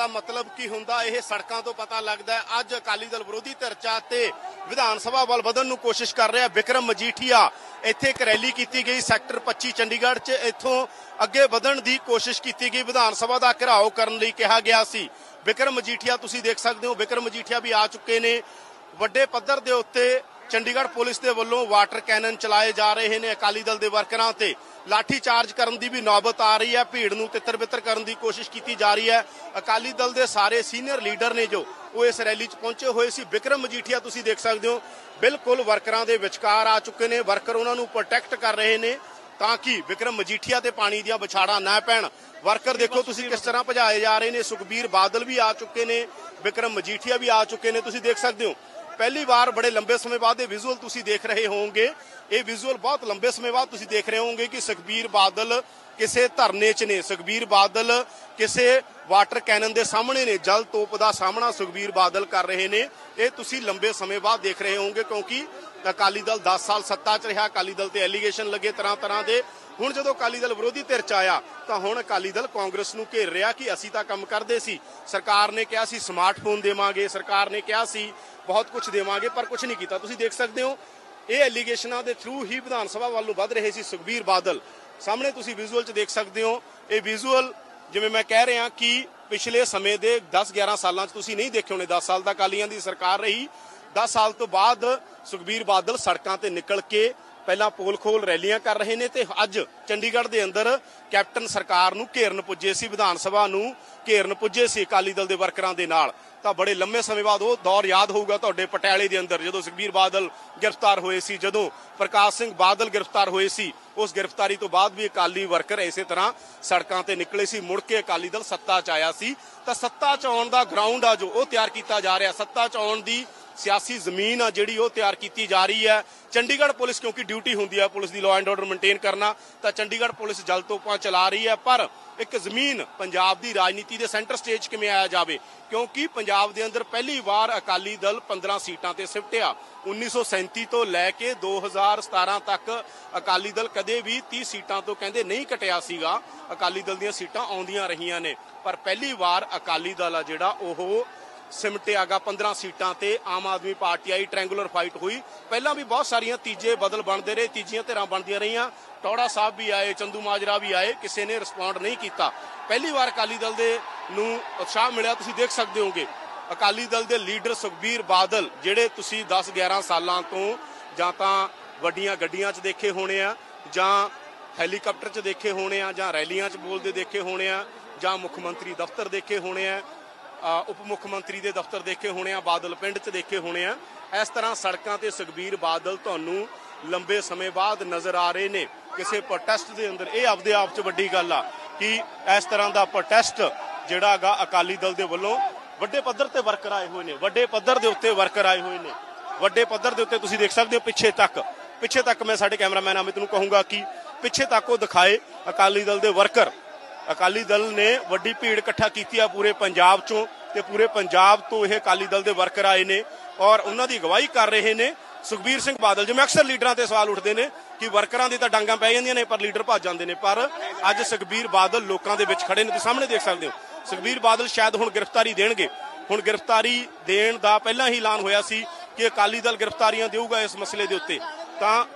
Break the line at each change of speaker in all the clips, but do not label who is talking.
ਦਾ ਮਤਲਬ ਕੀ ਹੁੰਦਾ ਇਹ ਸੜਕਾਂ ਤੋਂ ਪਤਾ ਲੱਗਦਾ ਹੈ। ਅੱਜ ਅਕਾਲੀ ਦਲ ਵਿਰੋਧੀ ਧਿਰਚਾ ਤੇ ਵਿਧਾਨ ਸਭਾ ਵੱਲ ਵਧਣ ਨੂੰ ਕੋਸ਼ਿਸ਼ ਕਰ ਰਿਹਾ ਬਿਕਰਮ ਮਜੀਠੀਆ। ਇੱਥੇ ਇੱਕ ਰੈਲੀ ਕੀਤੀ ਗਈ ਸੈਕਟਰ 25 ਚੰਡੀਗੜ੍ਹ 'ਚ। ਇੱਥੋਂ ਅੱਗੇ ਵਧਣ ਦੀ ਕੋਸ਼ਿਸ਼ ਕੀਤੀ ਗਈ, ਵਿਧਾਨ ਸਭਾ ਦਾ ਘਿਰਾਓ ਕਰਨ ਲਈ ਕਿਹਾ ਗਿਆ ਸੀ। ਬਿਕਰਮ ਮਜੀਠੀਆ ਤੁਸੀਂ ਦੇਖ ਸਕਦੇ ਹੋ, ਬਿਕਰਮ ਮਜੀਠੀਆ ਵੀ ਆ ਚੁੱਕੇ ਨੇ। ਵੱਡੇ ਪੱਧਰ ਦੇ ਉੱਤੇ ਚੰਡੀਗੜ੍ਹ ਪੁਲਿਸ ਦੇ ਵੱਲੋਂ ਵਾਟਰ ਕੈਨਨ ਚਲਾਏ ਜਾ ਰਹੇ ਨੇ ਅਕਾਲੀ ਦਲ ਦੇ ਵਰਕਰਾਂ ਤੇ। ਲਾਠੀ ਚਾਰਜ ਕਰਨ ਦੀ ਵੀ ਨੌਬਤ ਆ ਰਹੀ ਹੈ, ਭੀੜ ਨੂੰ ਤਿੱਤਰ ਬਿੱਤਰ ਕਰਨ ਦੀ ਕੋਸ਼ਿਸ਼ ਕੀਤੀ ਜਾ ਰਹੀ ਹੈ। ਅਕਾਲੀ ਦਲ ਦੇ ਸਾਰੇ ਸੀਨੀਅਰ ਲੀਡਰ ਨੇ ਜੋ ਉਹ ਇਸ ਰੈਲੀ 'ਚ ਪਹੁੰਚੇ ਹੋਏ ਸੀ। ਬਿਕਰਮ ਮਜੀਠੀਆ ਤੁਸੀਂ ਦੇਖ ਸਕਦੇ ਹੋ ਬਿਲਕੁਲ ਵਰਕਰਾਂ ਦੇ ਵਿਚਕਾਰ ਆ ਚੁੱਕੇ ਨੇ। ਵਰਕਰ ਉਹਨਾਂ ਨੂੰ ਪ੍ਰੋਟੈਕਟ ਕਰ ਰਹੇ ਨੇ ਤਾਂ ਕਿ ਬਿਕਰਮ ਮਜੀਠੀਆ ਤੇ ਪਾਣੀ ਦੀਆਂ ਵਿਛਾੜਾਂ ਨਾ ਪੈਣ। ਵਰਕਰ ਦੇਖੋ ਤੁਸੀਂ ਕਿਸ ਤਰ੍ਹਾਂ ਭਜਾਏ ਜਾ ਰਹੇ ਨੇ। ਸੁਖਬੀਰ ਬਾਦਲ ਵੀ ਆ ਚੁੱਕੇ ਨੇ, ਬਿਕਰਮ ਮਜੀਠੀਆ ਵੀ ਆ ਚੁੱਕੇ ਨੇ। ਤੁਸੀਂ ਦੇਖ ਸਕਦੇ ਹੋ ਪਹਿਲੀ ਵਾਰ ਬੜੇ ਲੰਬੇ ਸਮੇਂ ਬਾਅਦ ਇਹ ਵਿਜ਼ੂਅਲ ਤੁਸੀਂ ਦੇਖ ਰਹੇ ਹੋਵੋਗੇ। ਇਹ ਵਿਜ਼ੂਅਲ ਬਹੁਤ ਲੰਬੇ ਸਮੇਂ ਬਾਅਦ ਤੁਸੀਂ ਦੇਖ ਰਹੇ ਹੋਵੋਗੇ ਕਿ ਸੁਖਬੀਰ ਬਾਦਲ ਕਿਸੇ ਧਰਨੇ 'ਚ ਨੇ, ਸੁਖਬੀਰ ਬਾਦਲ ਕਿਸੇ ਵਾਟਰ ਕੈਨਨ ਦੇ ਸਾਹਮਣੇ ਨੇ। ਜਲ ਤੋਪ ਦਾ ਸਾਹਮਣਾ ਸੁਖਬੀਰ ਬਾਦਲ ਕਰ ਰਹੇ ਨੇ। ਇਹ ਤੁਸੀਂ ਲੰਬੇ ਸਮੇਂ ਬਾਅਦ ਦੇਖ ਰਹੇ ਹੋਵੋਗੇ ਕਿਉਂਕਿ ਅਕਾਲੀ ਦਲ 10 ਸਾਲ ਸੱਤਾ 'ਚ ਰਿਹਾ। ਅਕਾਲੀ ਦਲ ਤੇ ਐਲੀਗੇਸ਼ਨ ਲੱਗੇ ਤਰ੍ਹਾਂ ਦੇ। ਹੁਣ ਜਦੋਂ ਅਕਾਲੀ ਦਲ ਵਿਰੋਧੀ ਧਿਰ 'ਚ ਆਇਆ ਤਾਂ ਹੁਣ ਅਕਾਲੀ ਦਲ ਕਾਂਗਰਸ ਨੂੰ ਘੇਰ ਰਿਹਾ ਕਿ ਅਸੀਂ ਤਾਂ ਕੰਮ ਕਰਦੇ ਸੀ, ਸਰਕਾਰ ਨੇ ਕਿਹਾ ਸੀ ਸਮਾਰਟਫੋਨ ਦੇਵਾਂਗੇ, ਸਰਕਾਰ ਨੇ ਕਿਹਾ ਸੀ ਬਹੁਤ ਕੁਝ ਦੇਵਾਂਗੇ, ਪਰ ਕੁਝ ਨਹੀਂ ਕੀਤਾ। ਤੁਸੀਂ ਦੇਖ ਸਕਦੇ ਹੋ ਇਹ ਐਲੀਗੇਸ਼ਨਾਂ ਦੇ ਥਰੂ ਹੀ ਵਿਧਾਨ ਸਭਾ ਵੱਲ ਨੂੰ ਵੱਧ ਰਹੇ ਸੀ ਸੁਖਬੀਰ ਬਾਦਲ। ਸਾਹਮਣੇ ਤੁਸੀਂ ਵਿਜ਼ੂਅਲ 'ਚ ਦੇਖ ਸਕਦੇ ਹੋ। ਇਹ ਵਿਜ਼ੂਅਲ ਜਿਵੇਂ ਮੈਂ ਕਹਿ ਰਿਹਾ ਕਿ ਪਿਛਲੇ ਸਮੇਂ ਦੇ 10-11 ਸਾਲਾਂ 'ਚ ਤੁਸੀਂ ਨਹੀਂ ਦੇਖੇ ਹੋਣੇ। 10 ਸਾਲ ਤਾਂ ਅਕਾਲੀਆਂ ਦੀ ਸਰਕਾਰ ਰਹੀ। 10 ਸਾਲ ਤੋਂ ਬਾਅਦ ਸੁਖਬੀਰ ਬਾਦਲ ਸੜਕਾਂ ਤੇ ਨਿਕਲ ਕੇ ਪਹਿਲਾਂ ਪੋਲ ਖੋਲ ਰੈਲੀਆਂ ਕਰ ਰਹੇ ਨੇ ਤੇ ਅੱਜ ਚੰਡੀਗੜ੍ਹ ਦੇ ਅੰਦਰ ਕੈਪਟਨ ਸਰਕਾਰ ਨੂੰ ਘੇਰਨ ਪੁੱਜੇ ਸੀ, ਵਿਧਾਨ ਸਭਾ ਨੂੰ ਘੇਰਨ ਪੁੱਜੇ ਸੀ ਅਕਾਲੀ ਦਲ ਦੇ ਵਰਕਰਾਂ ਦੇ ਨਾਲ। ਤਾਂ ਬੜੇ ਲੰਮੇ ਸਮੇਂ ਬਾਅਦ ਉਹ ਦੌਰ ਯਾਦ ਹੋਊਗਾ ਤੁਹਾਡੇ ਪਟਿਆਲੇ ਦੇ ਅੰਦਰ ਜਦੋਂ ਸੁਖਬੀਰ ਬਾਦਲ ਗ੍ਰਿਫਤਾਰ ਹੋਏ ਸੀ, ਜਦੋਂ ਪ੍ਰਕਾਸ਼ ਸਿੰਘ ਬਾਦਲ ਗ੍ਰਿਫਤਾਰ ਹੋਏ ਸੀ। ਉਸ ਗ੍ਰਿਫਤਾਰੀ ਤੋਂ ਬਾਅਦ ਵੀ ਅਕਾਲੀ ਵਰਕਰ ਇਸੇ ਤਰ੍ਹਾਂ ਸੜਕਾਂ ਤੇ ਨਿਕਲੇ ਸੀ। ਮੁੜ ਕੇ ਅਕਾਲੀ ਦਲ ਸੱਤਾ 'ਚ ਆਇਆ ਸੀ ਤਾਂ ਸੱਤਾ 'ਚ ਆਉਣ ਦਾ ਗਰਾਊਂਡ ਆ ਜੋ ਉਹ ਤਿਆਰ ਕੀਤਾ ਜਾ ਰਿਹਾ। ਸੱਤਾ 'ਚ ਆਉਣ ਦੀ ਸਿਆਸੀ ਜ਼ਮੀਨ ਆ ਜਿਹੜੀ ਉਹ ਤਿਆਰ ਕੀਤੀ ਜਾ ਰਹੀ ਹੈ। ਚੰਡੀਗੜ੍ਹ ਪੁਲਿਸ ਕਿਉਂਕਿ ਡਿਊਟੀ ਹੁੰਦੀ ਹੈ ਪੁਲਿਸ ਦੀ ਲਾਅ ਐਂਡ ਆਰਡਰ ਮੇਨਟੇਨ ਕਰਨਾ, ਤਾਂ ਚੰਡੀਗੜ੍ਹ ਪੁਲਿਸ ਜਲ ਤੋਪਾਂ ਚਲਾ ਰਹੀ ਹੈ। ਪਰ ਇੱਕ ਜ਼ਮੀਨ ਪੰਜਾਬ ਦੀ ਰਾਜਨੀਤੀ ਦੇ ਸੈਂਟਰ ਸਟੇਜ ਕਿਵੇਂ ਆਇਆ ਜਾਵੇ ਕਿਉਂਕਿ ਪੰਜਾਬ ਦੇ ਅੰਦਰ ਪਹਿਲੀ ਵਾਰ ਅਕਾਲੀ ਦਲ 15 ਸੀਟਾਂ ਤੇ ਸਿਫਟਿਆ। 1937 ਤੋਂ ਲੈ ਕੇ 2017 ਤੱਕ ਅਕਾਲੀ ਦਲ ਕਦੇ ਵੀ 30 ਸੀਟਾਂ ਤੋਂ ਕਹਿੰਦੇ ਨਹੀਂ ਘਟਿਆ ਸੀਗਾ। ਅਕਾਲੀ ਦਲ ਦੀਆਂ ਸੀਟਾਂ ਆਉਂਦੀਆਂ ਰਹੀਆਂ ਨੇ ਪਰ ਪਹਿਲੀ ਵਾਰ ਅਕਾਲੀ ਦਲ ਆ ਜਿਹੜਾ ਉਹ ਸਿਮਟਿਆਗਾ 15 ਸੀਟਾਂ ਤੇ। ਆਮ ਆਦਮੀ ਪਾਰਟੀ ਆਈ, ਟ੍ਰਾਇੰਗੂਲਰ ਫਾਈਟ ਹੋਈ। ਪਹਿਲਾਂ ਵੀ ਬਹੁਤ ਸਾਰੀਆਂ ਤੀਜੇ ਬਦਲ ਬਣਦੇ ਰਹੇ, ਤੀਜੀਆਂ ਧਿਰਾਂ ਬਣਦੀਆਂ ਰਹੀਆਂ। ਟੌੜਾ ਸਾਹਿਬ ਵੀ ਆਏ, ਚੰਦੂ ਮਾਜਰਾ ਵੀ ਆਏ, ਕਿਸੇ ਨੇ ਰਿਸਪੌਂਡ ਨਹੀਂ ਕੀਤਾ। ਪਹਿਲੀ ਵਾਰ ਅਕਾਲੀ ਦਲ ਦੇ ਨੂੰ ਉਤਸ਼ਾਹ ਮਿਲਿਆ। ਤੁਸੀਂ ਦੇਖ ਸਕਦੇ ਹੋਗੇ ਅਕਾਲੀ ਦਲ ਦੇ ਲੀਡਰ ਸੁਖਬੀਰ ਬਾਦਲ ਜਿਹੜੇ ਤੁਸੀਂ 10-11 ਸਾਲਾਂ ਤੋਂ ਜਾਂ ਤਾਂ ਵੱਡੀਆਂ ਗੱਡੀਆਂ 'ਚ ਦੇਖੇ ਹੋਣੇ ਆ, ਜਾਂ ਹੈਲੀਕਾਪਟਰ 'ਚ ਦੇਖੇ ਹੋਣੇ ਆ, ਜਾਂ ਰੈਲੀਆਂ 'ਚ ਬੋਲਦੇ ਦੇਖੇ ਹੋਣੇ ਆ, ਜਾਂ ਮੁੱਖ ਮੰਤਰੀ ਦਫ਼ਤਰ ਦੇਖੇ ਹੋਣੇ ਆ, ਉਪ ਮੁੱਖ ਮੰਤਰੀ ਦੇ ਦਫ਼ਤਰ ਦੇਖੇ ਹੋਣੇ ਆ, ਬਾਦਲ ਪਿੰਡ 'ਚ ਦੇਖੇ ਹੋਣੇ ਆ। ਇਸ ਤਰ੍ਹਾਂ ਸੜਕਾਂ ਤੇ ਸੁਖਬੀਰ ਬਾਦਲ ਤੁਹਾਨੂੰ ਲੰਬੇ ਸਮੇਂ ਬਾਅਦ ਨਜ਼ਰ ਆ ਰਹੇ ਨੇ ਕਿਸੇ ਪ੍ਰੋਟੈਸਟ ਦੇ ਅੰਦਰ। ਇਹ ਆਪਦੇ ਆਪ 'ਚ ਵੱਡੀ ਗੱਲ ਆ ਕਿ ਇਸ ਤਰ੍ਹਾਂ ਦਾ ਪ੍ਰੋਟੈਸਟ ਜਿਹੜਾ ਹੈਗਾ ਅਕਾਲੀ ਦਲ ਦੇ ਵੱਲੋਂ ਵੱਡੇ ਪੱਧਰ ਤੇ ਵਰਕਰ ਆਏ ਹੋਏ ਨੇ, ਵੱਡੇ ਪੱਧਰ ਦੇ ਉੱਤੇ ਵਰਕਰ ਆਏ ਹੋਏ ਨੇ, ਵੱਡੇ ਪੱਧਰ ਦੇ ਉੱਤੇ ਤੁਸੀਂ ਦੇਖ ਸਕਦੇ ਹੋ। ਪਿੱਛੇ ਤੱਕ ਮੈਂ ਸਾਡੇ ਕੈਮਰਾਮੈਨ ਅਮਿਤ ਨੂੰ ਕਹੂੰਗਾ ਕਿ ਪਿੱਛੇ ਤੱਕ ਉਹ ਦਿਖਾਏ ਅਕਾਲੀ ਦਲ ਦੇ ਵਰਕਰ। ਅਕਾਲੀ ਦਲ ਨੇ ਵੱਡੀ ਭੀੜ ਇਕੱਠਾ ਕੀਤੀ ਆ ਪੂਰੇ ਪੰਜਾਬ 'ਚੋਂ ਤੇ ਪੂਰੇ ਪੰਜਾਬ ਤੋਂ ਇਹ ਅਕਾਲੀ ਦਲ ਦੇ ਵਰਕਰ ਆਏ ਨੇ ਔਰ ਉਹਨਾਂ ਦੀ ਅਗਵਾਈ ਕਰ ਰਹੇ ਨੇ ਸੁਖਬੀਰ ਸਿੰਘ ਬਾਦਲ। ਜਿਵੇਂ ਅਕਸਰ ਲੀਡਰਾਂ ਤੇ ਸਵਾਲ ਉੱਠਦੇ ਨੇ ਕਿ ਵਰਕਰਾਂ ਦੀ ਤਾਂ ਡਾਂਗਾਂ ਪੈ ਜਾਂਦੀਆਂ ਨੇ ਪਰ ਲੀਡਰ ਭੱਜ ਜਾਂਦੇ ਨੇ, ਪਰ ਅੱਜ ਸੁਖਬੀਰ ਬਾਦਲ ਲੋਕਾਂ ਦੇ ਵਿੱਚ ਖੜੇ ਨੇ। ਤੁਸੀਂ ਸਾਹਮਣੇ ਦੇਖ ਸਕਦੇ ਹੋ ਸੁਖਬੀਰ ਬਾਦਲ ਸ਼ਾਇਦ ਹੁਣ ਗ੍ਰਿਫਤਾਰੀ ਦੇਣਗੇ। ਹੁਣ ਗ੍ਰਿਫਤਾਰੀ ਦੇਣ ਦਾ ਪਹਿਲਾਂ ਹੀ ਐਲਾਨ ਹੋਇਆ ਸੀ ਕਿ ਅਕਾਲੀ ਦਲ ਗ੍ਰਿਫਤਾਰੀਆਂ ਦੇਊਗਾ ਇਸ ਮਸਲੇ ਦੇ ਉੱਤੇ। ਤਾਂ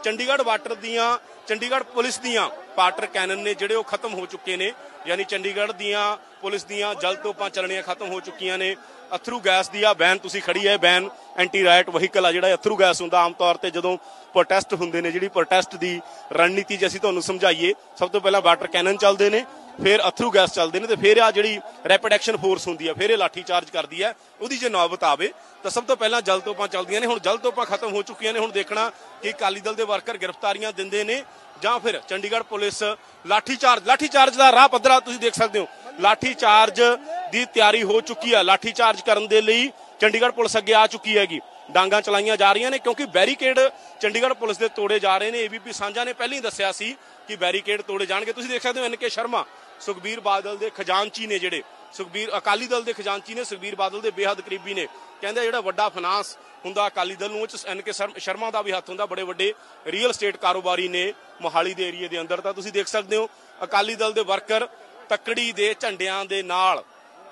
ਚੰਡੀਗੜ੍ਹ ਪੁਲਿਸ ਦੀਆਂ ਵਾਟਰ ਕੈਨਨ ਨੇ ਜਿਹੜੇ ਉਹ ਖਤਮ ਹੋ ਚੁੱਕੇ ਨੇ, ਯਾਨੀ ਚੰਡੀਗੜ੍ਹ ਦੀਆਂ ਪੁਲਿਸ ਦੀਆਂ ਜਲ ਤੋਪਾਂ ਚੱਲਣੀਆਂ ਖਤਮ ਹੋ ਚੁੱਕੀਆਂ ਨੇ। ਅਥਰੂ ਗੈਸ ਦੀ ਆ ਵੈਨ ਤੁਸੀਂ ਖੜੀ ਹੈ, ਵੈਨ ਐਂਟੀ ਰਾਇਟ ਵਹੀਕਲ ਆ ਜਿਹੜਾ ਅਥਰੂ ਗੈਸ ਹੁੰਦਾ। ਆਮ ਤੌਰ ਤੇ ਜਦੋਂ ਪ੍ਰੋਟੈਸਟ ਹੁੰਦੇ ਨੇ, ਜਿਹੜੀ ਪ੍ਰੋਟੈਸਟ ਦੀ ਰਣਨੀਤੀ ਜੇ ਅਸੀਂ ਤੁਹਾਨੂੰ ਸਮਝਾਈਏ, ਸਭ ਤੋਂ ਪਹਿਲਾਂ ਵਾਟਰ ਕੈਨਨ ਚੱਲਦੇ ਨੇ, ਫਿਰ ਅਥਰੂ ਗੈਸ ਚੱਲਦੇ ਨੇ ਤੇ ਫਿਰ ਆ ਜਿਹੜੀ ਰੈਪਿਡ ਐਕਸ਼ਨ ਫੋਰਸ ਹੁੰਦੀ ਆ ਫਿਰ ਇਹ ਲਾਠੀ ਚਾਰਜ ਕਰਦੀ ਹੈ। ਉਹਦੀ ਜੇ ਨੌਬਤ ਆਵੇ ਤਾਂ ਸਭ ਤੋਂ ਪਹਿਲਾਂ ਜਲ ਤੋਪਾਂ ਚੱਲਦੀਆਂ ਨੇ। ਹੁਣ ਜਲ ਤੋਪਾਂ ਖਤਮ ਹੋ ਚੁੱਕੀਆਂ ਨੇ। ਹੁਣ ਦੇਖਣਾ ਕਿ ਅਕਾਲੀ ਦਲ ਦੇ ਵਰਕਰ ਗ੍ਰਿਫਤਾਰੀਆਂ ਦਿੰਦੇ ਨੇ ਜਾਂ ਫਿਰ ਚੰਡੀਗੜ੍ਹ ਪੁਲਿਸ ਲਾਠੀ ਚਾਰਜ ਦਾ ਰਾਹ ਪੱਧਰਾ ਤੁਸੀਂ ਦੇਖ ਸਕਦੇ ਹੋ। ਲਾਠੀ ਚਾਰਜ ਦੀ ਤਿਆਰੀ ਹੋ ਚੁੱਕੀ ਆ। ਲਾਠੀ ਚਾਰਜ ਕਰਨ ਦੇ ਲਈ ਚੰਡੀਗੜ੍ਹ ਪੁਲਿਸ ਅੱਗੇ ਆ ਚੁੱਕੀ ਹੈਗੀ। ਡਾਂਗਾਂ ਚਲਾਈਆਂ ਜਾ ਰਹੀਆਂ ਨੇ ਕਿਉਂਕਿ ਬੈਰੀਕੇਡ ਚੰਡੀਗੜ੍ਹ ਪੁਲਿਸ ਦੇ ਤੋੜੇ ਜਾ ਰਹੇ ਨੇ। ABP ਸਾਂਝਾ ਨੇ ਪਹਿਲਾਂ ਹੀ ਦੱਸਿਆ ਸੀ ਕਿ ਬੈਰੀਕੇਡ ਤੋੜੇ ਜਾਣਗੇ। ਤੁਸੀਂ ਦੇਖ ਸਕਦੇ ਹੋ NK ਸ਼ਰਮਾ ਸੁਖਬੀਰ ਬਾਦਲ ਦੇ ਖਜ਼ਾਨਚੀ ਨੇ, ਜਿਹੜੇ ਅਕਾਲੀ ਦਲ ਦੇ ਖਜ਼ਾਨਚੀ ਨੇ, ਸੁਖਬੀਰ ਬਾਦਲ ਦੇ ਬੇਹੱਦ ਕਰੀਬੀ ਨੇ। ਕਹਿੰਦੇ ਜਿਹੜਾ ਵੱਡਾ ਫਾਈਨਾਂਸ ਹੁੰਦਾ ਅਕਾਲੀ ਦਲ ਨੂੰ, ਉਹ 'ਚ NK ਸ਼ਰਮਾ ਦਾ ਵੀ ਹੱਥ ਹੁੰਦਾ। ਬੜੇ ਵੱਡੇ ਰੀਅਲ ਸਟੇਟ ਕਾਰੋਬਾਰੀ ਨੇ ਮੋਹਾਲੀ ਦੇ ਏਰੀਏ ਦੇ ਅੰਦਰ। ਤਾਂ ਤੁਸੀਂ ਦੇਖ ਸਕਦੇ ਹੋ ਅਕਾਲੀ ਦਲ ਦੇ ਵਰਕਰ ਤੱਕੜੀ ਦੇ ਝੰਡਿਆਂ ਦੇ ਨਾਲ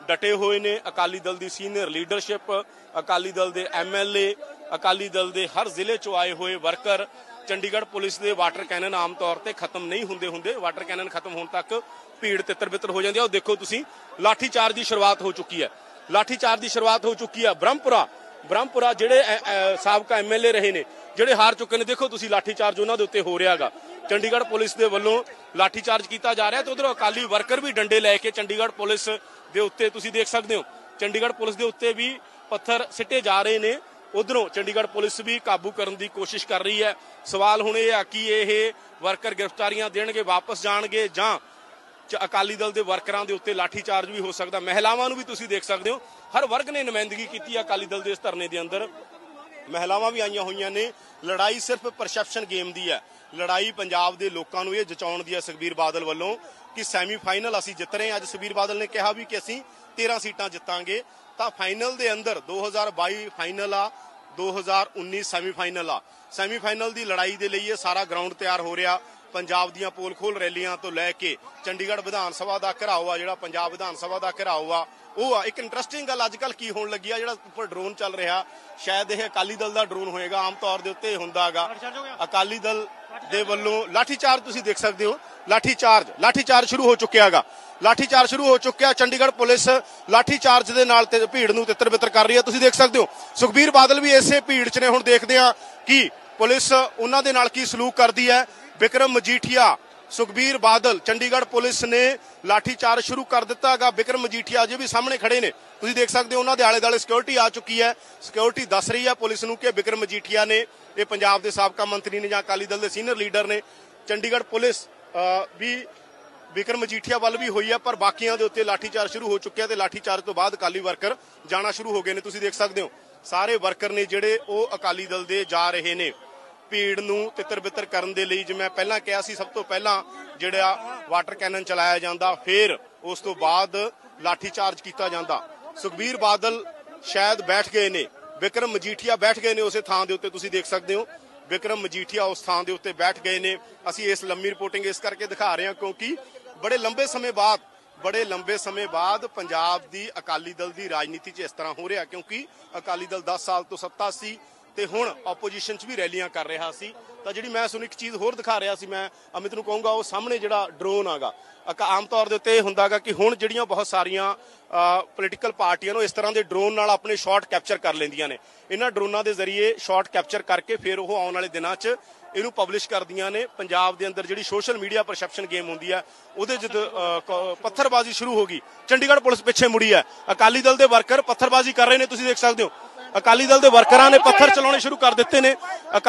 ਡਟੇ ਹੋਏ ਨੇ। ਅਕਾਲੀ ਦਲ ਦੀ ਸੀਨੀਅਰ ਲੀਡਰਸ਼ਿਪ, ਅਕਾਲੀ ਦਲ ਦੇ MLA, ਅਕਾਲੀ ਦਲ ਦੇ ਹਰ ਜ਼ਿਲ੍ਹੇ 'ਚੋਂ ਆਏ ਹੋਏ ਵਰਕਰ। ਚੰਡੀਗੜ੍ਹ ਪੁਲਿਸ ਦੇ ਵਾਟਰ ਕੈਨਨ ਆਮ ਤੌਰ ਤੇ ਖਤਮ ਨਹੀਂ ਹੁੰਦੇ ਵਾਟਰ ਕੈਨਨ ਖਤਮ ਹੋਣ ਤੱਕ ਭੀੜ ਤਿੱਤਰ ਬਿੱਤਰ ਹੋ ਜਾਂਦੀ ਹੈ। ਉਹ ਦੇਖੋ ਤੁਸੀਂ, ਲਾਠੀ ਚਾਰਜ ਦੀ ਸ਼ੁਰੂਆਤ ਹੋ ਚੁੱਕੀ ਹੈ। ਲਾਠੀ ਚਾਰਜ ਦੀ ਸ਼ੁਰੂਆਤ ਹੋ ਚੁੱਕੀ ਹੈ। ਬ੍ਰਹਮਪੁਰਾ ਜਿਹੜੇ ਸਾਬਕਾ MLA ਰਹੇ ਨੇ, ਜਿਹੜੇ ਹਾਰ ਚੁੱਕੇ ਨੇ, ਦੇਖੋ ਤੁਸੀਂ ਲਾਠੀ ਚਾਰਜ ਉਹਨਾਂ ਦੇ ਉੱਤੇ ਹੋ ਰਿਹਾ ਹੈਗਾ। ਚੰਡੀਗੜ੍ਹ ਪੁਲਿਸ ਦੇ ਵੱਲੋਂ ਲਾਠੀ ਚਾਰਜ ਕੀਤਾ ਜਾ ਰਿਹਾ ਤੇ ਉਧਰੋਂ ਅਕਾਲੀ ਵਰਕਰ ਵੀ ਡੰਡੇ ਲੈ ਕੇ ਚੰਡੀਗੜ੍ਹ ਪੁਲਿਸ ਦੇ ਉੱਤੇ, ਤੁਸੀਂ ਦੇਖ ਸਕਦੇ ਹੋ, ਚੰਡੀਗੜ੍ਹ ਪੁਲਿਸ ਦੇ ਉੱਤੇ ਵੀ ਪੱਥਰ ਸਿੱਟੇ ਜਾ ਰਹੇ ਨੇ। ਉਧਰੋਂ ਚੰਡੀਗੜ੍ਹ ਪੁਲਿਸ ਵੀ ਕਾਬੂ ਕਰਨ ਦੀ ਕੋਸ਼ਿਸ਼ ਕਰ ਰਹੀ ਹੈ। ਸਵਾਲ ਹੁਣ ਇਹ ਆ ਕਿ ਇਹ ਵਰਕਰ ਗ੍ਰਿਫਤਾਰੀਆਂ ਦੇਣਗੇ, ਵਾਪਸ ਜਾਣਗੇ, ਜਾਂ ਅਕਾਲੀ ਦਲ ਦੇ ਵਰਕਰਾਂ ਦੇ ਉੱਤੇ ਲਾਠੀ ਚਾਰਜ ਵੀ ਹੋ ਸਕਦਾ। ਮਹਿਲਾਵਾਂ ਨੂੰ ਵੀ ਤੁਸੀਂ ਦੇਖ ਸਕਦੇ ਹੋ, ਹਰ ਵਰਗ ਨੇ ਨੁਮਾਇੰਦਗੀ ਕੀਤੀ ਹੈ ਅਕਾਲੀ ਦਲ ਦੇ ਇਸ ਧਰਨੇ ਦੇ ਅੰਦਰ। ਮਹਿਲਾਵਾਂ ਵੀ ਆਈਆਂ ਹੋਈਆਂ ਨੇ। ਲੜਾਈ ਸਿਰਫ ਪਰਸੈਪਸ਼ਨ ਗੇਮ ਦੀ ਹੈ। ਲੜਾਈ ਪੰਜਾਬ ਦੇ ਲੋਕਾਂ ਨੂੰ ਇਹ ਜਚਾਉਣ ਦੀ ਹੈ ਸੁਖਬੀਰ ਬਾਦਲ ਵੱਲੋਂ ਕਿ ਸੈਮੀਫਾਈਨਲ ਅਸੀਂ ਜਿੱਤ ਰਹੇ ਹਾਂ। ਅੱਜ ਸੁਖਬੀਰ ਬਾਦਲ ਨੇ ਕਿਹਾ ਵੀ ਕਿ ਅਸੀਂ 13 ਸੀਟਾਂ ਜਿੱਤਾਂਗੇ, ਤਾਂ ਫਾਈਨਲ ਦੇ ਅੰਦਰ 2022 ਫਾਈਨਲ ਆ, 2019 ਸੈਮੀਫਾਈਨਲ ਆ। ਸੈਮੀਫਾਈਨਲ ਦੀ ਲੜਾਈ ਦੇ ਲਈ ਇਹ ਸਾਰਾ ਗਰਾਊਂਡ ਤਿਆਰ ਹੋ ਰਿਹਾ। ਪੰਜਾਬ ਦੀਆਂ ਪੋਲ ਖੋਲ ਰੈਲੀਆਂ ਤੋਂ ਲੈ ਕੇ ਚੰਡੀਗੜ੍ਹ ਵਿਧਾਨ ਸਭਾ ਦਾ ਘਿਰਾਓ ਆ, ਜਿਹੜਾ ਪੰਜਾਬ ਵਿਧਾਨ ਸਭਾ ਦਾ ਘਿਰਾਓ ਆ, ਉਹ ਆ। ਇੱਕ ਇੰਟਰਸਟਿੰਗ ਗੱਲ ਅੱਜ ਕੱਲ ਕੀ ਹੋਣ ਲੱਗੀ ਆ, ਜਿਹੜਾ ਉੱਪਰ ਡਰੋਨ ਚੱਲ ਰਿਹਾ, ਸ਼ਾਇਦ ਇਹ ਅਕਾਲੀ ਦਲ ਦਾ ਡਰੋਨ ਹੋਏਗਾ। ਆਮ ਤੌਰ ਦੇ ਉੱਤੇ ਹੁੰਦਾ ਹੈਗਾ ਅਕਾਲੀ ਦਲ ਦੇ ਵੱਲੋਂ ਲਾਠੀ ਚਾਰਜ, ਤੁਸੀਂ ਦੇਖ ਸਕਦੇ ਹੋ। ਲਾਠੀ ਚਾਰਜ ਸ਼ੁਰੂ ਹੋ ਚੁੱਕਿਆ ਹੈਗਾ। ਲਾਠੀ ਚਾਰਜ ਸ਼ੁਰੂ ਹੋ ਚੁੱਕਿਆ। ਚੰਡੀਗੜ੍ਹ ਪੁਲਿਸ ਲਾਠੀ ਚਾਰਜ ਦੇ ਨਾਲ ਤੇ ਭੀੜ ਨੂੰ ਤਿੱਤਰ ਬਿੱਤਰ ਕਰ ਰਹੀ ਹੈ। ਤੁਸੀਂ ਦੇਖ ਸਕਦੇ ਹੋ ਸੁਖਬੀਰ ਬਾਦਲ ਵੀ ਇਸੇ ਭੀੜ 'ਚ ਨੇ। ਹੁਣ ਦੇਖਦੇ ਆ ਕਿ ਪੁਲਿਸ ਉਹਨਾਂ ਦੇ ਨਾਲ ਕੀ ਸਲੂਕ ਕਰਦੀ ਹੈ। ਬਿਕਰਮ ਮਜੀਠੀਆ, ਸੁਖਬੀਰ ਬਾਦਲ, ਚੰਡੀਗੜ੍ਹ ਪੁਲਿਸ ਨੇ ਲਾਠੀ ਚਾਰਜ ਸ਼ੁਰੂ ਕਰ ਦਿੱਤਾ ਹੈਗਾ। ਬਿਕਰਮ ਮਜੀਠੀਆ ਅਜੇ ਵੀ ਸਾਹਮਣੇ ਖੜੇ ਨੇ, ਤੁਸੀਂ ਦੇਖ ਸਕਦੇ ਹੋ। ਉਹਨਾਂ ਦੇ ਆਲੇ ਦੁਆਲੇ ਸਿਕਿਉਰਿਟੀ ਆ ਚੁੱਕੀ ਹੈ। ਸਿਕਿਉਰਿਟੀ ਦੱਸ ਰਹੀ ਹੈ ਪੁਲਿਸ ਨੂੰ ਕਿ ਬਿਕਰਮ ਮਜੀਠੀਆ ਨੇ, ਇਹ ਪੰਜਾਬ ਦੇ ਸਾਬਕਾ ਮੰਤਰੀ ਨੇ ਜਾਂ ਅਕਾਲੀ ਦਲ ਦੇ ਸੀਨੀਅਰ ਲੀਡਰ ਨੇ। ਚੰਡੀਗੜ੍ਹ ਪੁਲਿਸ ਵੀ ਬਿਕਰਮ ਮਜੀਠੀਆ ਵੱਲ ਵੀ ਹੋਈ ਹੈ, ਪਰ ਬਾਕੀਆਂ ਦੇ ਉੱਤੇ ਲਾਠੀ ਚਾਰਜ ਸ਼ੁਰੂ ਹੋ ਚੁੱਕਿਆ ਤੇ ਲਾਠੀ ਚਾਰਜ ਤੋਂ ਬਾਅਦ ਅਕਾਲੀ ਵਰਕਰ ਜਾਣਾ ਸ਼ੁਰੂ ਹੋ ਗਏ ਨੇ। ਤੁਸੀਂ ਦੇਖ ਸਕਦੇ ਹੋ ਸਾਰੇ ਵਰਕਰ ਨੇ ਜਿਹੜੇ ਉਹ ਅਕਾਲੀ ਦਲ ਦੇ ਜਾ ਰਹੇ ਨੇ ਭੀੜ ਨੂੰ ਤਿੱਤਰ ਬਿੱਤਰ ਕਰਨ ਦੇ ਲਈ। ਜਿਵੇਂ ਪਹਿਲਾਂ ਕਿਹਾ ਸੀ, ਸਭ ਤੋਂ ਪਹਿਲਾਂ ਜਿਹੜਾ ਵਾਟਰ ਕੈਨਨ ਚਲਾਇਆ ਜਾਂਦਾ, ਫਿਰ ਉਸ ਤੋਂ ਬਾਅਦ ਲਾਠੀ ਚਾਰਜ ਕੀਤਾ ਜਾਂਦਾ। ਸੁਖਬੀਰ ਬਾਦਲ ਸ਼ਾਇਦ ਬੈਠ ਗਏ ਨੇ, ਬਿਕਰਮ ਮਜੀਠੀਆ ਬੈਠ ਗਏ ਨੇ ਉਸੇ ਥਾਂ ਦੇ ਉੱਤੇ, ਤੁਸੀਂ ਦੇਖ ਸਕਦੇ ਹੋ। ਬਿਕਰਮ ਮਜੀਠੀਆ ਉਸ ਥਾਂ ਦੇ ਉੱਤੇ ਬੈਠ ਗਏ ਨੇ। ਅਸੀਂ ਇਸ ਲੰਮੀ ਰਿਪੋਰਟਿੰਗ ਇਸ ਕਰਕੇ ਦਿਖਾ ਰਹੇ ਹਾਂ ਕਿਉਂਕਿ ਬੜੇ ਲੰਬੇ ਸਮੇਂ ਬਾਅਦ ਪੰਜਾਬ ਦੀ ਅਕਾਲੀ ਦਲ ਦੀ ਰਾਜਨੀਤੀ 'ਚ ਇਸ ਤਰ੍ਹਾਂ ਹੋ ਰਿਹਾ, ਕਿਉਂਕਿ ਅਕਾਲੀ ਦਲ 10 ਸਾਲ ਤੋਂ ਸੱਤਾ ਸੀ ਤੇ ਹੁਣ ਆਪੋਜੀਸ਼ਨ 'ਚ ਵੀ ਰੈਲੀਆਂ ਕਰ ਰਿਹਾ ਸੀ। ਤਾਂ ਜਿਹੜੀ ਮੈਂ ਤੁਹਾਨੂੰ ਇੱਕ ਚੀਜ਼ ਹੋਰ ਦਿਖਾ ਰਿਹਾ ਸੀ, ਮੈਂ ਅਮਿਤ ਨੂੰ ਕਹੂੰਗਾ, ਉਹ ਸਾਹਮਣੇ ਜਿਹੜਾ ਡਰੋਨ ਆਗਾ, ਆਮ ਤੌਰ ਦੇ ਉੱਤੇ ਇਹ ਹੁੰਦਾਗਾ ਕਿ ਹੁਣ ਜਿਹੜੀਆਂ ਬਹੁਤ ਸਾਰੀਆਂ ਪੋਲੀਟੀਕਲ ਪਾਰਟੀਆਂ ਨੂੰ ਇਸ ਤਰ੍ਹਾਂ ਦੇ ਡਰੋਨ ਨਾਲ ਆਪਣੇ ਸ਼ਾਟ ਕੈਪਚਰ ਕਰ ਲੈਂਦੀਆਂ ਨੇ। ਇਹਨਾਂ ਡਰੋਨਾਂ ਦੇ ਜ਼ਰੀਏ ਸ਼ਾਟ ਕੈਪਚਰ ਕਰਕੇ ਫਿਰ ਉਹ ਆਉਣ ਵਾਲੇ ਦਿਨਾਂ 'ਚ ਇਹਨੂੰ ਪਬਲਿਸ਼ ਕਰਦੀਆਂ ਨੇ। ਪੰਜਾਬ ਦੇ ਅੰਦਰ ਜਿਹੜੀ ਸੋਸ਼ਲ ਮੀਡੀਆ ਪਰਸੈਪਸ਼ਨ ਗੇਮ ਹੁੰਦੀ ਹੈ, ਉਹਦੇ ਜਦੋਂ ਪੱਥਰਬਾਜ਼ੀ ਸ਼ੁਰੂ ਹੋ ਗਈ, ਚੰਡੀਗੜ੍ਹ ਪੁਲਿਸ ਪਿੱਛੇ ਮੁੜੀ ਹੈ। ਅਕਾਲੀ ਦਲ ਦੇ ਵਰਕਰ ਪੱਥਰਬਾਜ਼ੀ ਕਰ ਰਹੇ ਨੇ, ਤੁਸੀਂ ਦੇਖ ਸਕਦੇ ਹੋ। ਅਕਾਲੀ ਦਲ ਦੇ ਵਰਕਰਾਂ ਨੇ ਪੱਥਰ ਚਲਾਉਣੇ ਸ਼ੁਰੂ ਕਰ ਦਿੱਤੇ ਨੇ।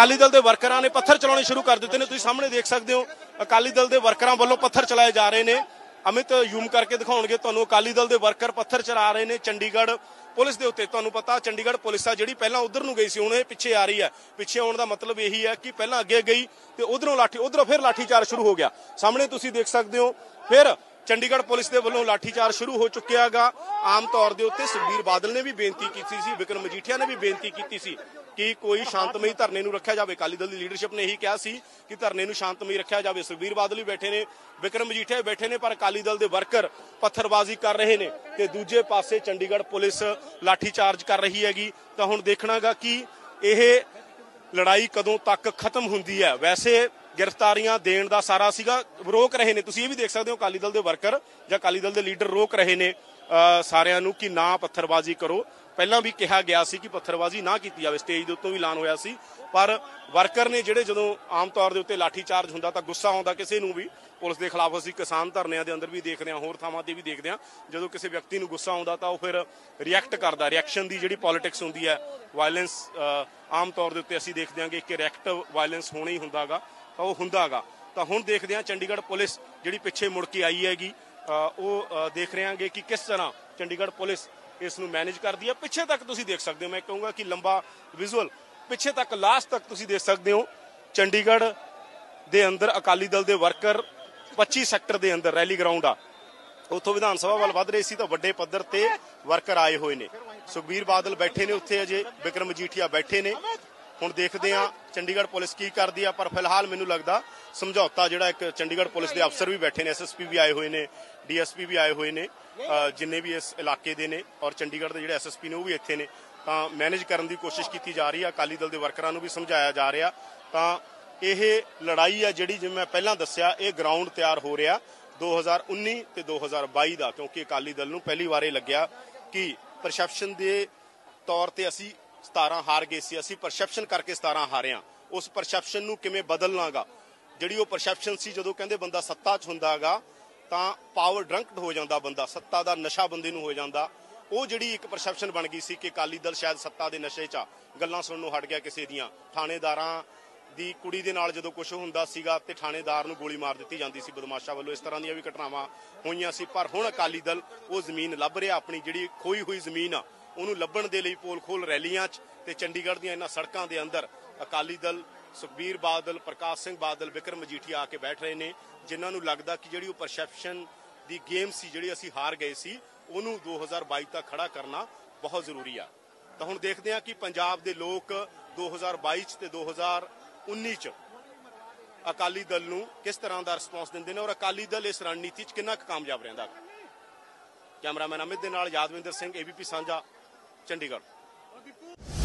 ਤੁਸੀਂ ਸਾਹਮਣੇ ਦੇਖ ਸਕਦੇ ਹੋ ਅਕਾਲੀ ਦਲ ਦੇ ਵਰਕਰਾਂ ਵੱਲੋਂ ਪੱਥਰ ਚਲਾਏ ਜਾ ਰਹੇ ਨੇ। ਅਮਿਤ ਜ਼ੂਮ ਕਰਕੇ ਦਿਖਾਉਣਗੇ ਤੁਹਾਨੂੰ। ਅਕਾਲੀ ਦਲ ਦੇ ਵਰਕਰ ਪੱਥਰ ਚਲਾ ਰਹੇ ਨੇ ਚੰਡੀਗੜ੍ਹ ਪੁਲਿਸ ਦੇ ਉੱਤੇ। ਤੁਹਾਨੂੰ ਪਤਾ ਚੰਡੀਗੜ੍ਹ ਪੁਲਿਸ ਆ ਜਿਹੜੀ ਪਹਿਲਾਂ ਉਧਰ ਨੂੰ ਗਈ ਸੀ, ਹੁਣ ਇਹ ਪਿੱਛੇ ਆ ਰਹੀ ਹੈ। ਪਿੱਛੇ ਆਉਣ ਦਾ ਮਤਲਬ ਇਹੀ ਹੈ ਕਿ ਪਹਿਲਾਂ ਅੱਗੇ ਗਈ ਤੇ ਉਧਰੋਂ ਫਿਰ ਲਾਠੀ ਚਾਰਜ ਸ਼ੁਰੂ ਹੋ ਗਿਆ। ਸਾਹਮਣੇ ਤੁਸੀਂ ਦੇਖ ਸਕਦੇ ਹੋ ਫਿਰ ਚੰਡੀਗੜ੍ਹ ਪੁਲਿਸ ਦੇ ਵੱਲੋਂ ਲਾਠੀ ਚਾਰਜ ਸ਼ੁਰੂ ਹੋ ਚੁੱਕਿਆ ਹੈਗਾ। ਆਮ ਤੌਰ ਦੇ ਉੱਤੇ ਸੁਖਬੀਰ ਬਾਦਲ ਨੇ ਵੀ ਬੇਨਤੀ ਕੀਤੀ ਸੀ, ਬਿਕਰਮ ਮਜੀਠੀਆ ਨੇ ਵੀ ਬੇਨਤੀ ਕੀਤੀ ਸੀ ਕਿ ਕੋਈ ਸ਼ਾਂਤਮਈ ਧਰਨੇ ਨੂੰ ਰੱਖਿਆ ਜਾਵੇ। ਅਕਾਲੀ ਦਲ ਦੀ ਲੀਡਰਸ਼ਿਪ ਨੇ ਇਹੀ ਕਿਹਾ ਸੀ ਕਿ ਧਰਨੇ ਨੂੰ ਸ਼ਾਂਤਮਈ ਰੱਖਿਆ ਜਾਵੇ। ਸੁਖਬੀਰ ਬਾਦਲ ਵੀ ਬੈਠੇ ਨੇ, ਬਿਕਰਮ ਮਜੀਠੀਆ ਵੀ ਬੈਠੇ ਨੇ, ਪਰ ਅਕਾਲੀ ਦਲ ਦੇ ਵਰਕਰ ਪੱਥਰਬਾਜ਼ੀ ਕਰ ਰਹੇ ਨੇ ਤੇ ਦੂਜੇ ਪਾਸੇ ਚੰਡੀਗੜ੍ਹ ਪੁਲਿਸ ਲਾਠੀ ਚਾਰਜ ਕਰ ਰਹੀ ਹੈਗੀ। ਤਾਂ ਹੁਣ ਦੇਖਣਾਗਾ ਕਿ ਇਹ ਲੜਾਈ ਕਦੋਂ ਤੱਕ ਖਤਮ ਹੁੰਦੀ ਹੈ। ਵੈਸੇ ਗ੍ਰਿਫਤਾਰੀਆਂ ਦੇਣ ਦਾ ਸਾਰਾ ਸੀਗਾ, ਰੋਕ ਰਹੇ ਨੇ, ਤੁਸੀਂ ਇਹ ਵੀ ਦੇਖ ਸਕਦੇ ਹੋ। ਅਕਾਲੀ ਦਲ ਦੇ ਵਰਕਰ ਜਾਂ ਅਕਾਲੀ ਦਲ ਦੇ ਲੀਡਰ ਰੋਕ ਰਹੇ ਨੇ ਸਾਰਿਆਂ ਨੂੰ ਕਿ ਨਾ ਪੱਥਰਬਾਜ਼ੀ ਕਰੋ। ਪਹਿਲਾਂ ਵੀ ਕਿਹਾ ਗਿਆ ਸੀ ਕਿ ਪੱਥਰਬਾਜ਼ੀ ਨਾ ਕੀਤੀ ਜਾਵੇ, ਸਟੇਜ ਦੇ ਉੱਤੋਂ ਵੀ ਐਲਾਨ ਹੋਇਆ ਸੀ, ਪਰ ਵਰਕਰ ਨੇ ਜਿਹੜੇ, ਜਦੋਂ ਆਮ ਤੌਰ ਦੇ ਉੱਤੇ ਲਾਠੀ ਚਾਰਜ ਹੁੰਦਾ ਤਾਂ ਗੁੱਸਾ ਆਉਂਦਾ ਕਿਸੇ ਨੂੰ ਵੀ ਪੁਲਿਸ ਦੇ ਖਿਲਾਫ। ਅਸੀਂ ਕਿਸਾਨ ਧਰਨਿਆਂ ਦੇ ਅੰਦਰ ਵੀ ਦੇਖਦੇ ਹਾਂ, ਹੋਰ ਥਾਵਾਂ ਤੇ ਵੀ ਦੇਖਦੇ ਹਾਂ, ਜਦੋਂ ਕਿਸੇ ਵਿਅਕਤੀ ਨੂੰ ਗੁੱਸਾ ਆਉਂਦਾ ਤਾਂ ਉਹ ਫਿਰ ਰਿਐਕਟ ਕਰਦਾ। ਰਿਐਕਸ਼ਨ ਦੀ ਜਿਹੜੀ ਪੋਲਿਟਿਕਸ ਹੁੰਦੀ ਹੈ, ਵਾਇਲੈਂਸ ਆਮ ਤੌਰ ਦੇ ਉੱਤੇ ਅਸੀਂ ਦੇਖਦੇ ਹਾਂ ਕਿ ਇੱਕ ਰਿਐਕਟਿਵ ਵਾਇਲੈਂਸ ਹੋਣਾ ਹੀ ਹੁੰਦਾਗਾ, ਤਾਂ ਉਹ ਹੁੰਦਾਗਾ। ਤਾਂ ਹੁਣ ਦੇਖਦੇ ਹਾਂ ਚੰਡੀਗੜ੍ਹ ਪੁਲਿਸ ਜਿਹੜੀ ਪਿੱਛੇ ਮੁੜ ਕੇ ਆਈ ਹੈਗੀ, ਉਹ ਦੇਖ ਰਹੇ ਹਾਂਗੇ ਕਿ ਕਿਸ ਤਰ੍ਹਾਂ ਚੰਡੀਗੜ੍ਹ ਪੁਲਿਸ ਇਸ ਨੂੰ ਮੈਨੇਜ ਕਰਦੀ ਹੈ। ਪਿੱਛੇ ਤੱਕ ਤੁਸੀਂ ਦੇਖ ਸਕਦੇ ਹੋ, ਮੈਂ ਕਹੂੰਗਾ ਕਿ ਲੰਬਾ ਵਿਜ਼ੂਅਲ ਪਿੱਛੇ ਤੱਕ ਲਾਸਟ ਤੱਕ ਤੁਸੀਂ ਦੇਖ ਸਕਦੇ ਹੋ। ਚੰਡੀਗੜ੍ਹ ਦੇ ਅੰਦਰ ਅਕਾਲੀ ਦਲ ਦੇ ਵਰਕਰ 25 ਸੈਕਟਰ ਦੇ ਅੰਦਰ ਰੈਲੀ ਗਰਾਊਂਡ ਆ, ਉੱਥੋਂ ਵਿਧਾਨ ਸਭਾ ਵੱਲ ਵੱਧ ਰਹੇ ਸੀ ਤਾਂ ਵੱਡੇ ਪੱਧਰ ਤੇ ਵਰਕਰ ਆਏ ਹੋਏ ਨੇ। ਸੁਖਬੀਰ ਬਾਦਲ ਬੈਠੇ ਨੇ ਉੱਥੇ, ਅਜੇ ਬਿਕਰਮ ਮਜੀਠੀਆ ਬੈਠੇ ਨੇ ਹੁਣ ਦੇਖਦੇ ਹਾਂ ਚੰਡੀਗੜ੍ਹ ਪੁਲਿਸ ਕੀ ਕਰਦੀ ਆ। ਪਰ ਫਿਲਹਾਲ ਮੈਨੂੰ ਲੱਗਦਾ ਸਮਝੌਤਾ ਜਿਹੜਾ ਇੱਕ ਚੰਡੀਗੜ੍ਹ ਪੁਲਿਸ ਦੇ ਅਫਸਰ ਵੀ ਬੈਠੇ ਨੇ, SSP ਵੀ ਆਏ ਹੋਏ ਨੇ, DSP ਵੀ ਆਏ ਹੋਏ ਨੇ, ਜਿੰਨੇ ਵੀ ਇਸ ਇਲਾਕੇ ਦੇ ਨੇ, ਔਰ ਚੰਡੀਗੜ੍ਹ ਦੇ ਜਿਹੜੇ SSP ਨੇ ਉਹ ਵੀ ਇੱਥੇ ਨੇ, ਤਾਂ ਮੈਨੇਜ ਕਰਨ ਦੀ ਕੋਸ਼ਿਸ਼ ਕੀਤੀ ਜਾ ਰਹੀ ਆ। ਅਕਾਲੀ ਦਲ ਦੇ ਵਰਕਰਾਂ ਨੂੰ ਵੀ ਸਮਝਾਇਆ ਜਾ ਰਿਹਾ। ਤਾਂ ਇਹ ਲੜਾਈ ਆ ਜਿਹੜੀ, ਜਿਵੇਂ ਮੈਂ ਪਹਿਲਾਂ ਦੱਸਿਆ, ਇਹ ਗਰਾਊਂਡ ਤਿਆਰ ਹੋ ਰਿਹਾ 2019 ਤੇ 2022 ਦਾ, ਕਿਉਂਕਿ ਅਕਾਲੀ ਦਲ ਨੂੰ ਪਹਿਲੀ ਵਾਰ ਇਹ ਲੱਗਿਆ ਕਿ ਪਰਸੈਪਸ਼ਨ ਦੇ ਤੌਰ ਤੇ ਅਸੀਂ 17 ਹਾਰ ਗਏ ਸੀ, ਅਸੀਂ ਪਰਸੈਪਸ਼ਨ ਕਰਕੇ 17 ਹਾਰਿਆਂ। ਉਸ ਪਰਸੈਪਸ਼ਨ ਨੂੰ ਕਿਵੇਂ ਬਦਲਣਾਗਾ? ਜਿਹੜੀ ਉਹ ਪਰਸੈਪਸ਼ਨ ਸੀ, ਜਦੋਂ ਕਹਿੰਦੇ ਬੰਦਾ ਸੱਤਾ 'ਚ ਹੁੰਦਾਗਾ ਤਾਂ ਪਾਵਰ ਡਰੰਕਡ ਹੋ ਜਾਂਦਾ ਬੰਦਾ, ਸੱਤਾ ਦਾ ਨਸ਼ਾ ਬੰਦੇ ਨੂੰ ਹੋ ਜਾਂਦਾ। ਉਹ ਜਿਹੜੀ ਇੱਕ ਪਰਸੈਪਸ਼ਨ ਬਣ ਗਈ ਸੀ ਕਿ ਅਕਾਲੀ ਦਲ ਸ਼ਾਇਦ ਸੱਤਾ ਦੇ ਨਸ਼ੇ 'ਚ ਆ, ਗੱਲਾਂ ਸੁਣਨ ਨੂੰ ਹਟ ਗਿਆ ਕਿਸੇ ਦੀਆਂ। ਥਾਣੇਦਾਰਾਂ ਦੀ ਕੁੜੀ ਦੇ ਨਾਲ ਜਦੋਂ ਕੁਝ ਹੁੰਦਾ ਸੀਗਾ ਤੇ ਥਾਣੇਦਾਰ ਨੂੰ ਗੋਲੀ ਮਾਰ ਦਿੱਤੀ ਜਾਂਦੀ ਸੀ ਬਦਮਾਸ਼ਾਂ ਵੱਲੋਂ, ਇਸ ਤਰ੍ਹਾਂ ਦੀਆਂ ਵੀ ਘਟਨਾਵਾਂ ਹੋਈਆਂ ਸੀ। ਪਰ ਹੁਣ ਅਕਾਲੀ ਦਲ ਉਹ ਜ਼ਮੀਨ ਲੱਭ ਰਿਹਾ, ਆਪਣੀ ਜਿਹੜੀ ਖੋਈ ਹੋਈ ਜ਼ਮੀਨ ਆ ਉਹਨੂੰ ਲੱਭਣ ਦੇ ਲਈ ਪੋਲ ਖੋਲ ਰੈਲੀਆਂ 'ਚ ਤੇ ਚੰਡੀਗੜ੍ਹ ਦੀਆਂ ਇਹਨਾਂ ਸੜਕਾਂ ਦੇ ਅੰਦਰ ਅਕਾਲੀ ਦਲ, ਸੁਖਬੀਰ ਬਾਦਲ, ਪ੍ਰਕਾਸ਼ ਸਿੰਘ ਬਾਦਲ, ਬਿਕਰਮ ਮਜੀਠੀਆ ਆ ਕੇ ਬੈਠ ਰਹੇ ਨੇ, ਜਿਨ੍ਹਾਂ ਨੂੰ ਲੱਗਦਾ ਕਿ ਜਿਹੜੀ ਉਹ ਪਰਸੈਪਸ਼ਨ ਦੀ ਗੇਮ ਸੀ, ਜਿਹੜੀ ਅਸੀਂ ਹਾਰ ਗਏ ਸੀ, ਉਹਨੂੰ 2022 ਤੱਕ ਖੜਾ ਕਰਨਾ ਬਹੁਤ ਜ਼ਰੂਰੀ ਆ। ਤਾਂ ਹੁਣ ਦੇਖਦੇ ਹਾਂ ਕਿ ਪੰਜਾਬ ਦੇ ਲੋਕ 2022 'ਚ ਤੇ 2019 'ਚ ਅਕਾਲੀ ਦਲ ਨੂੰ ਕਿਸ ਤਰ੍ਹਾਂ ਦਾ ਰਿਸਪੌਂਸ ਦਿੰਦੇ ਨੇ, ਔਰ ਅਕਾਲੀ ਦਲ ਇਸ ਰਣਨੀਤੀ 'ਚ ਕਿੰਨਾ ਕੁ ਕਾਮਯਾਬ ਰਹਿੰਦਾ। ਕੈਮਰਾਮੈਨ ਅਮਿਤ ਦੇ ਨਾਲ ਯਾਦਵਿੰਦਰ ਸਿੰਘ, ABP ਸਾਂਝਾ, ਚੰਡੀਗੜ੍ਹ।